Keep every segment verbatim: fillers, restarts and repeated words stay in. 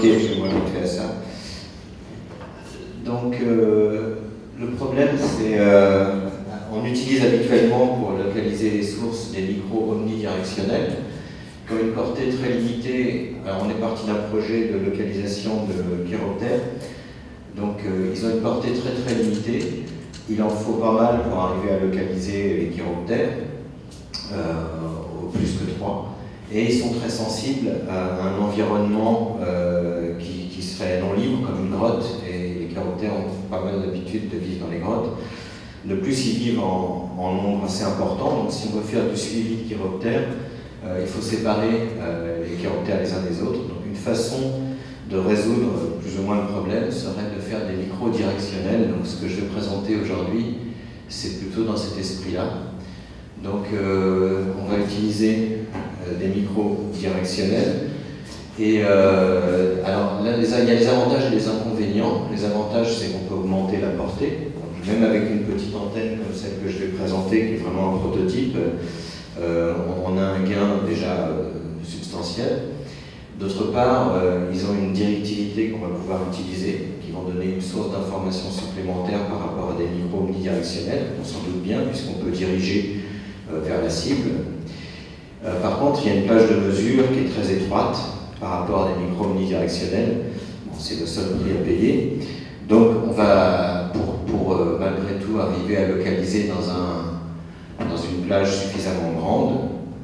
je vais m'habituer à ça. Donc, euh, le problème, c'est euh, on utilise habituellement pour localiser les sources des micros omnidirectionnels qui ont une portée très limitée. Alors, on est parti d'un projet de localisation de chiroptères. Donc, euh, ils ont une portée très très limitée. Il en faut pas mal pour arriver à localiser les chiroptères, euh, au plus que trois. Et ils sont très sensibles à un environnement euh, qui, qui serait non libre, comme une grotte. Et les chiroptères ont pas mal d'habitude de vivre dans les grottes. De plus, ils vivent en, en nombre assez important. Donc, si on veut faire du suivi de chiroptères, euh, il faut séparer euh, les chiroptères les uns des autres. Donc, une façon de résoudre plus ou moins le problème serait de faire des micros directionnels. Donc ce que je vais présenter aujourd'hui, c'est plutôt dans cet esprit-là. Donc euh, on va utiliser euh, des micros directionnels. Et euh, alors là, les, il y a les avantages et les inconvénients. Les avantages, c'est qu'on peut augmenter la portée. Donc, même avec une petite antenne comme celle que je vais présenter, qui est vraiment un prototype, euh, on, on a un gain déjà euh, substantiel. D'autre part, euh, ils ont une directivité qu'on va pouvoir utiliser, qui vont donner une source d'information supplémentaire par rapport à des micros omnidirectionnels, on s'en doute bien, puisqu'on peut diriger euh, vers la cible. Euh, par contre, il y a une plage de mesure qui est très étroite par rapport à des micros omnidirectionnels. Bon, c'est le seul prix à payer. Donc, on va, pour, pour euh, malgré tout, arriver à localiser dans, un, dans une plage suffisamment grande,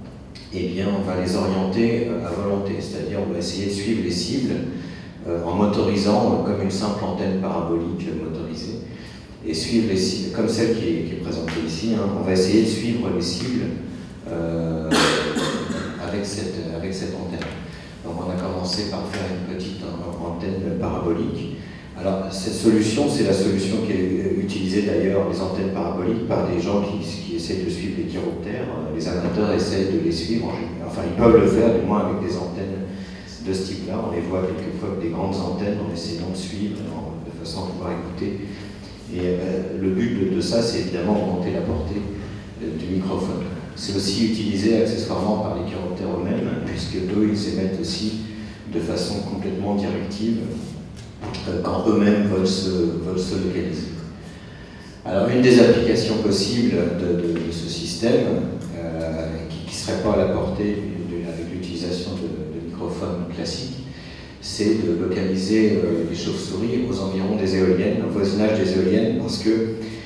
eh bien, on va les orienter à volonté, c'est-à-dire on va essayer de suivre les cibles euh, en motorisant euh, comme une simple antenne parabolique motorisée, et suivre les cibles, comme celle qui est, qui est présentée ici, hein, on va essayer de suivre les cibles euh, avec, cette, avec cette antenne. Donc on a commencé par faire une petite antenne parabolique. Alors cette solution, c'est la solution qui est utilisée d'ailleurs, les antennes paraboliques, par des gens qui, qui essaient de suivre les chiroptères. Les amateurs essayent de les suivre, enfin ils peuvent le faire du moins avec des antennes de ce type-là. On les voit quelquefois avec des grandes antennes en essayant de suivre, de façon à pouvoir écouter. Et euh, le but de, de ça, c'est évidemment augmenter la portée euh, du microphone. C'est aussi utilisé accessoirement par les chiroptères eux-mêmes, puisque eux, ils émettent aussi de façon complètement directive quand eux-mêmes veulent se, veulent se localiser. Alors, une des applications possibles de, de, de ce système, euh, qui ne serait pas à la portée de, avec l'utilisation de, de microphones classiques, c'est de localiser euh, les chauves-souris aux environs des éoliennes, au voisinage des éoliennes, parce que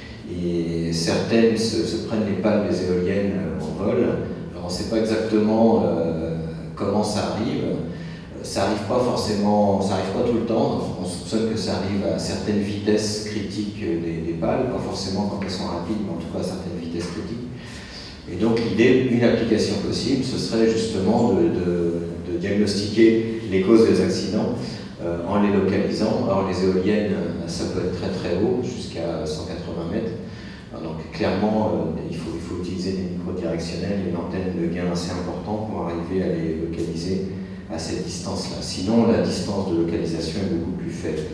et certaines se, se prennent les pales des éoliennes en vol. Alors, on ne sait pas exactement euh, comment ça arrive. Ça n'arrive pas forcément, ça n'arrive pas tout le temps. On soupçonne que ça arrive à certaines vitesses critiques des, des pales, pas forcément quand elles sont rapides, mais en tout cas à certaines vitesses critiques. Et donc l'idée, une application possible, ce serait justement de, de, de diagnostiquer les causes des accidents euh, en les localisant. Alors les éoliennes, ça peut être très très haut, jusqu'à cent quatre-vingts mètres. Alors, donc clairement, euh, il, faut, il faut utiliser des micros directionnels et une antenne de gain assez important pour arriver à les localiser à cette distance-là. Sinon, la distance de localisation est beaucoup plus faible.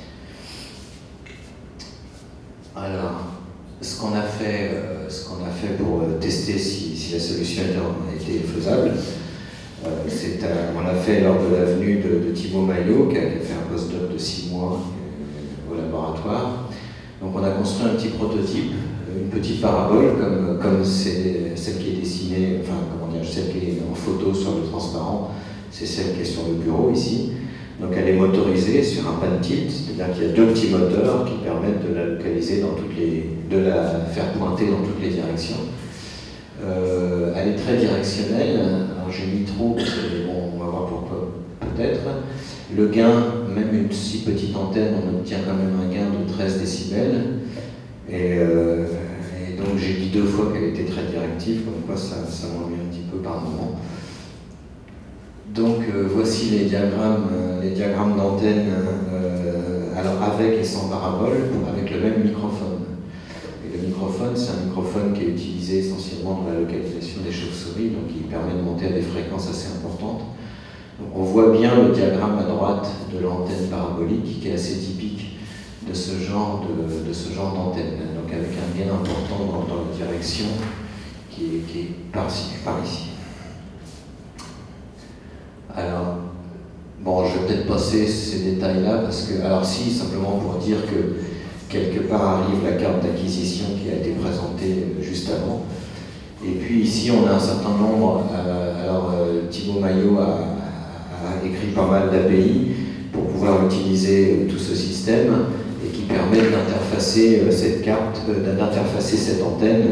Alors, ce qu'on a fait, euh, ce qu'on a fait pour euh, tester si, si la solution était faisable, euh, c'est euh, on l'a fait lors de la venue de, de Thibaut Maillot, qui a fait un postdoc de six mois euh, au laboratoire. Donc, on a construit un petit prototype, une petite parabole, comme, comme c'est celle qui est dessinée, enfin, comment dire, celle qui est en photo sur le transparent. C'est celle qui est sur le bureau ici. Donc elle est motorisée sur un pan tilt, c'est-à-dire qu'il y a deux petits moteurs qui permettent de la localiser dans toutes les, de la faire pointer dans toutes les directions. Euh, elle est très directionnelle. Alors j'ai mis trop parce que bon, on va voir pourquoi peut-être. Le gain, même une si petite antenne, on obtient quand même un gain de treize décibels. Et, euh, et donc j'ai dit deux fois qu'elle était très directive, comme quoi ça, ça m'ennuie un petit peu par moment. Donc euh, voici les diagrammes, euh, les diagrammes d'antenne, euh, alors avec et sans parabole, avec le même microphone. Et le microphone, c'est un microphone qui est utilisé essentiellement dans la localisation des chauves-souris, donc il permet de monter à des fréquences assez importantes. Donc on voit bien le diagramme à droite de l'antenne parabolique, qui est assez typique de ce genre de, de ce genre d'antenne, donc avec un gain important dans, dans la direction qui est, qui est par, par ici. Alors, Bon, je vais peut-être passer ces détails-là, parce que, alors si, simplement pour dire que quelque part arrive la carte d'acquisition qui a été présentée juste avant. Et puis ici, on a un certain nombre, euh, alors euh, Thibaut Maillot a, a écrit pas mal d'A P I pour pouvoir utiliser tout ce système et qui permet d'interfacer cette carte, d'interfacer cette antenne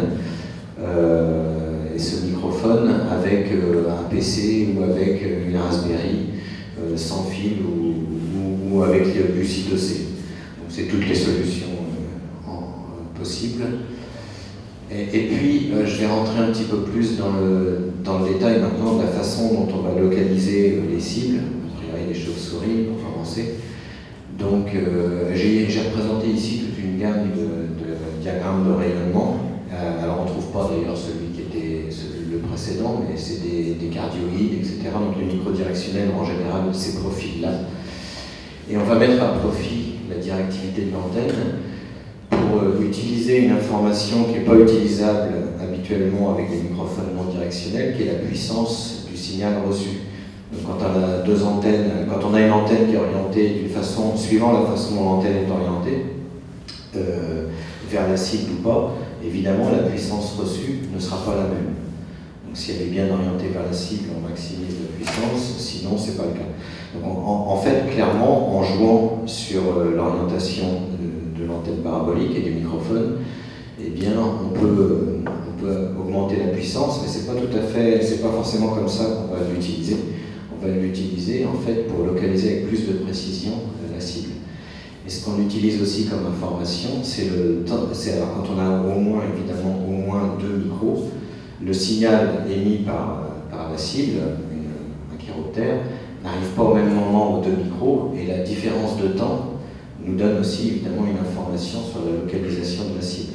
euh, et ce microphone avec euh, un P C ou avec une Raspberry euh, sans fil ou, ou, ou avec du C deux C. Donc c'est toutes les solutions euh, en, possibles. Et, et puis euh, je vais rentrer un petit peu plus dans le, dans le détail maintenant de la façon dont on va localiser les cibles, a priori les chauves-souris pour commencer. Donc euh, j'ai représenté ici toute une gamme de, de diagrammes de rayonnement. Euh, alors on ne trouve pas d'ailleurs celui qui était celui, le précédent, mais c'est des, des cardioïdes, et cetera. Donc le micro-directionnel en général, ces profils-là. Et on va mettre à profit la directivité de l'antenne pour euh, utiliser une information qui n'est pas utilisable habituellement avec des microphones non directionnels, qui est la puissance du signal reçu. Donc quand on a deux antennes, quand on a une antenne qui est orientée d'une façon, suivant la façon dont l'antenne est orientée, euh, vers la cible ou pas, évidemment la puissance reçue ne sera pas la même. Donc si elle est bien orientée vers la cible, on maximise la puissance, sinon c'est pas le cas. Donc en, en fait, clairement, en jouant sur euh, l'orientation de, de l'antenne parabolique et du microphone, eh bien on peut, on peut augmenter la puissance, mais c'est pas tout à fait, c'est pas forcément comme ça qu'on va l'utiliser. On va l'utiliser en fait pour localiser avec plus de précision euh, la cible. Et ce qu'on utilise aussi comme information, c'est le temps, c'est alors quand on a au moins, évidemment, au moins deux micros, le signal émis par, par la cible, une, un chiroptère, n'arrive pas au même moment aux deux micros, et la différence de temps nous donne aussi évidemment une information sur la localisation de la cible.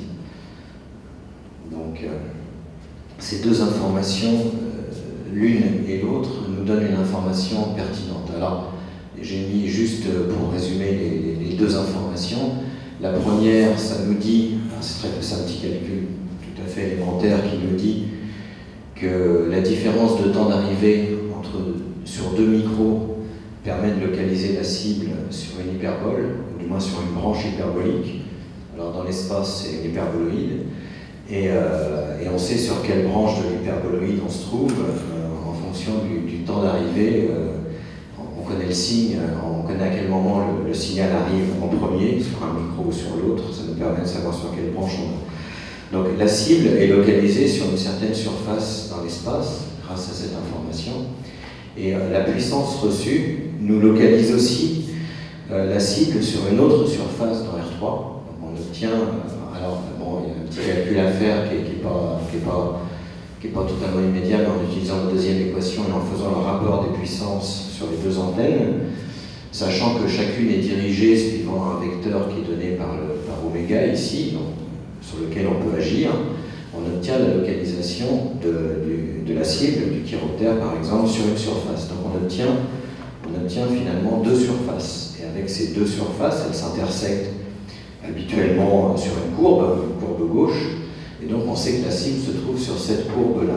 Donc, euh, ces deux informations, euh, l'une et l'autre, nous donnent une information pertinente. Alors, j'ai mis juste pour résumer les, les, les deux informations. La première, ça nous dit, c'est un petit calcul tout à fait élémentaire qui nous dit que la différence de temps d'arrivée entre sur deux micros permet de localiser la cible sur une hyperbole, ou du moins sur une branche hyperbolique. Alors dans l'espace, c'est une hyperboloïde. Et, euh, et on sait sur quelle branche de l'hyperboloïde on se trouve euh, en fonction du, du temps d'arrivée. Euh, on connaît le signe, on connaît à quel moment le, le signal arrive en premier, sur un micro ou sur l'autre, ça nous permet de savoir sur quelle branche on est. Donc la cible est localisée sur une certaine surface dans l'espace, grâce à cette information. Et euh, la puissance reçue nous localise aussi euh, la cible sur une autre surface dans R trois. Donc on obtient, euh, alors bon, il y a un petit calcul à faire qui n'est pas, qui est pas, qui est pas totalement immédiat, mais en utilisant la deuxième équation et en faisant le rapport des puissances sur les deux antennes, sachant que chacune est dirigée suivant un vecteur qui est donné par, le, par oméga ici, donc, sur lequel on peut agir, on obtient la localisation de, du, de la cible, du chiroptère par exemple, sur une surface. Donc on obtient, on obtient finalement deux surfaces. Et avec ces deux surfaces, elles s'intersectent habituellement sur une courbe, une courbe gauche, et donc on sait que la cible se trouve sur cette courbe-là.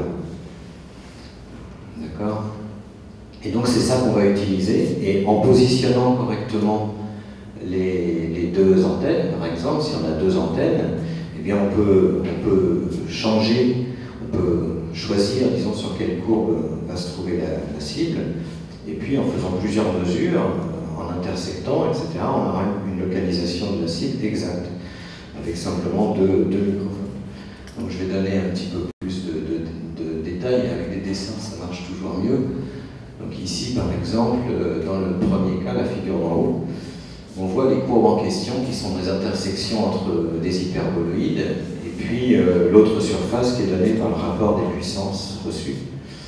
D'accord ? Et donc c'est ça qu'on va utiliser, et en positionnant correctement les, les deux antennes, par exemple, si on a deux antennes, eh bien on peut, on peut changer, on peut choisir, disons, sur quelle courbe va se trouver la, la cible, et puis en faisant plusieurs mesures, en intersectant, et cetera, on aura une localisation de la cible exacte, avec simplement deux, deux microphones. Donc je vais donner un petit peu plus de, de, de détails, avec des dessins ça marche toujours mieux. Donc ici, par exemple, dans le premier cas, la figure d'en haut, on voit les courbes en question qui sont des intersections entre des hyperboloïdes et puis euh, l'autre surface qui est donnée par le rapport des puissances reçues.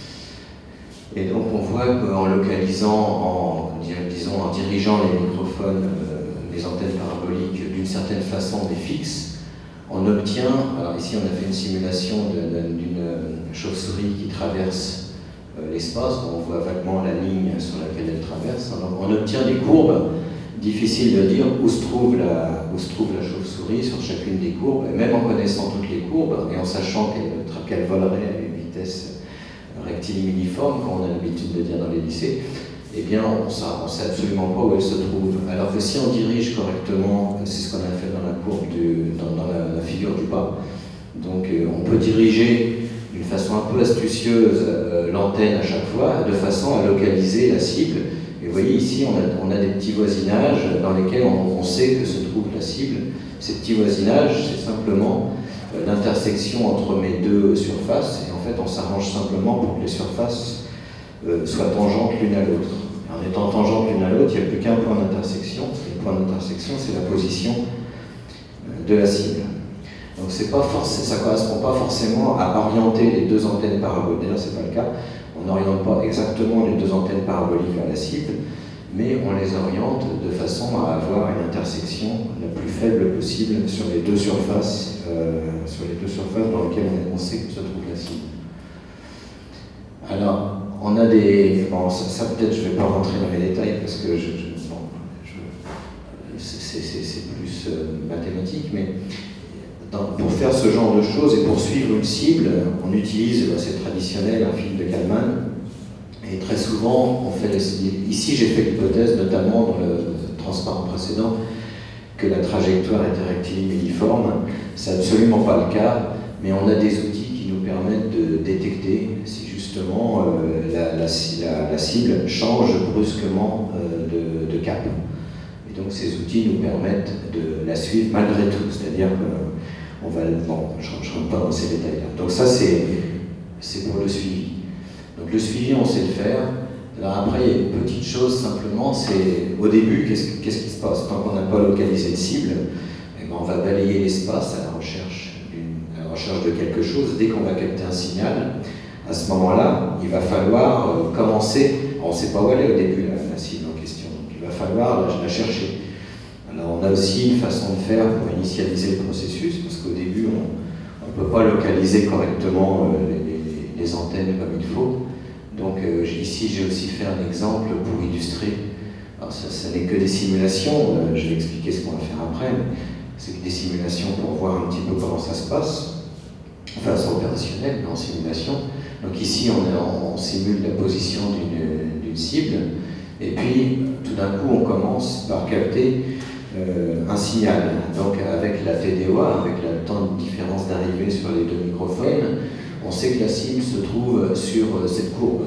Et donc on voit qu'en localisant, en, disons, en dirigeant les microphones, euh, les antennes paraboliques d'une certaine façon des fixes, on obtient, alors ici on a fait une simulation d'une chauve-souris qui traverse l'espace, on voit vaguement la ligne sur laquelle elle traverse. Donc on obtient des courbes, difficiles de dire où se trouve la, où se trouve la chauve-souris sur chacune des courbes, et même en connaissant toutes les courbes et en sachant qu'elle qu'elle volerait à une vitesse rectiligne uniforme, comme on a l'habitude de dire dans les lycées, eh bien on ne sait absolument pas où elle se trouve. Alors que si on dirige correctement, c'est ce qu'on a fait dans la courbe, du, dans, dans la, la figure du bas, donc euh, on peut diriger d'une façon un peu astucieuse euh, l'antenne à chaque fois, de façon à localiser la cible. Et vous voyez ici, on a, on a des petits voisinages dans lesquels on, on sait que se trouve la cible. Ces petits voisinages, c'est simplement euh, l'intersection entre mes deux surfaces, et en fait on s'arrange simplement pour que les surfaces euh, soient tangentes l'une à l'autre. En étant tangentes l'une à l'autre, il n'y a plus qu'un point d'intersection, et le point d'intersection, c'est la position euh, de la cible. Donc c'est pas ça ne correspond pas forcément à orienter les deux antennes paraboliques. D'ailleurs, ce n'est pas le cas. On n'oriente pas exactement les deux antennes paraboliques vers la cible, mais on les oriente de façon à avoir une intersection la plus faible possible sur les deux surfaces, euh, sur les deux surfaces dans lesquelles on, on sait que se trouve la cible. Alors, on a des... Bon, ça, ça peut-être, je ne vais pas rentrer dans les détails parce que je, je, bon, je, c'est plus euh, mathématique, mais dans, pour faire ce genre de choses et pour suivre une cible, on utilise, c'est traditionnel, un film de Kalman. Et très souvent, on fait les... ici j'ai fait l'hypothèse, notamment dans le transparent précédent, que la trajectoire était rectiligne uniforme. C'est absolument pas le cas, mais on a des outils qui nous permettent de détecter si justement euh, la, la, la, la cible change brusquement euh, de, de cap. Et donc ces outils nous permettent de la suivre malgré tout, c'est-à-dire qu'on va... Bon, je ne rentre pas dans ces détails-là. Donc ça, c'est pour le suivi. Donc le suivi, on sait le faire. Alors après, il y a une petite chose simplement, c'est au début, qu'est-ce qu'est-ce qui se passe? Tant qu'on n'a pas localisé de cible, eh ben, on va balayer l'espace à la recherche, à la recherche de quelque chose. Dès qu'on va capter un signal, à ce moment-là, il va falloir euh, commencer. On ne sait pas où elle est au début, la, la cible en question. Donc il va falloir la, la chercher. Alors on a aussi une façon de faire pour initialiser le processus, parce qu'au début, on ne peut pas localiser correctement euh, les, les, les antennes comme il faut. Donc euh, ici, j'ai aussi fait un exemple pour illustrer. Alors ça, ça n'est que des simulations, euh, je vais expliquer ce qu'on va faire après, mais c'est des simulations pour voir un petit peu comment ça se passe. Enfin, c'est opérationnel, mais en simulation. Donc ici, on, est en, on simule la position d'une cible, et puis tout d'un coup, on commence par capter euh, un signal. Donc avec la T D O A, avec le temps de différence d'arrivée sur les deux microphones, on sait que la cible se trouve sur cette courbe.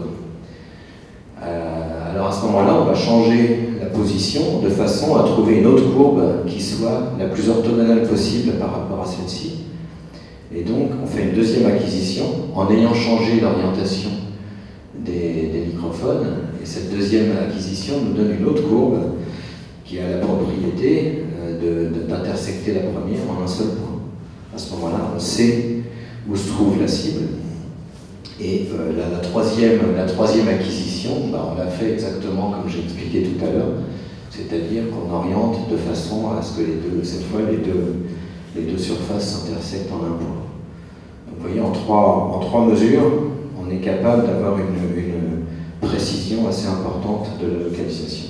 Euh, alors à ce moment-là, on va changer la position de façon à trouver une autre courbe qui soit la plus orthogonale possible par rapport à celle-ci. Et donc, on fait une deuxième acquisition en ayant changé l'orientation des, des microphones. Et cette deuxième acquisition nous donne une autre courbe qui a la propriété d'intersecter la première en un seul point. À ce moment-là, on sait où se trouve la cible. Et euh, la, la, troisième, la troisième acquisition, bah, on l'a fait exactement comme j'ai expliqué tout à l'heure, c'est-à-dire qu'on oriente de façon à ce que les deux, cette fois les deux, les deux surfaces s'intersectent en un point. Donc vous voyez, en trois, en trois mesures, on est capable d'avoir une, une précision assez importante de la localisation.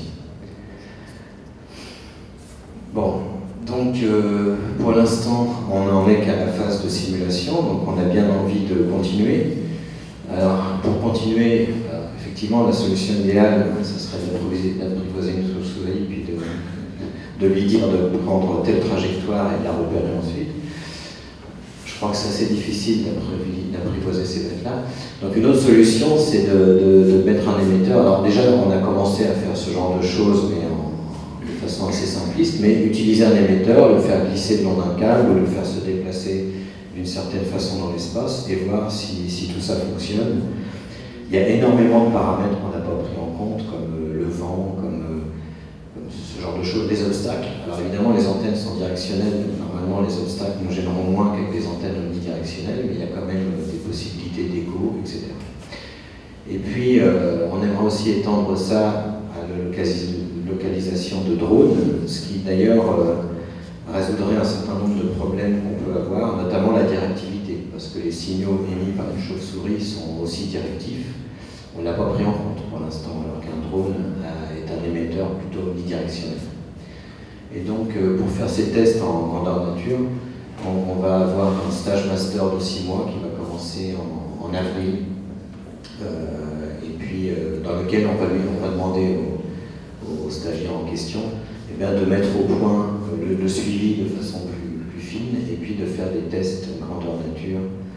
Bon. Donc, euh, pour l'instant, on n'en est qu'à la phase de simulation, donc on a bien envie de continuer. Alors, pour continuer, euh, effectivement, la solution idéale, ça serait d'apprivoiser une chauve-souris, puis de, de lui dire de prendre telle trajectoire et de la repérer ensuite. Je crois que c'est assez difficile d'apprivoiser ces bêtes-là. Donc, une autre solution, c'est de, de, de mettre un émetteur. Alors, déjà, on a commencé à faire ce genre de choses, mais en de façon assez simpliste, mais utiliser un émetteur, le faire glisser le long d'un câble, ou le faire se déplacer d'une certaine façon dans l'espace, et voir si, si tout ça fonctionne. Il y a énormément de paramètres qu'on n'a pas pris en compte, comme euh, le vent, comme, euh, comme ce genre de choses, des obstacles. Alors évidemment, les antennes sont directionnelles, normalement les obstacles nous gêneront moins qu'avec des antennes omnidirectionnelles, mais il y a quand même des possibilités d'écho, et cetera. Et puis, euh, on aimerait aussi étendre ça à la localisation de drones, ce qui d'ailleurs euh, résoudrait un certain nombre de problèmes qu'on peut avoir, notamment la directivité, parce que les signaux émis par une chauve-souris sont aussi directifs. On ne l'a pas pris en compte pour l'instant, alors qu'un drone est un émetteur plutôt bidirectionnel. Et donc, euh, pour faire ces tests en grandeur nature, on, on va avoir un stage master de six mois qui va commencer en, en avril euh, et puis euh, dans lequel on va, lui, on va demander aux, aux stagiaires en question eh bien, de mettre au point le, le suivi de façon plus, plus fine et puis de faire des tests grandeur nature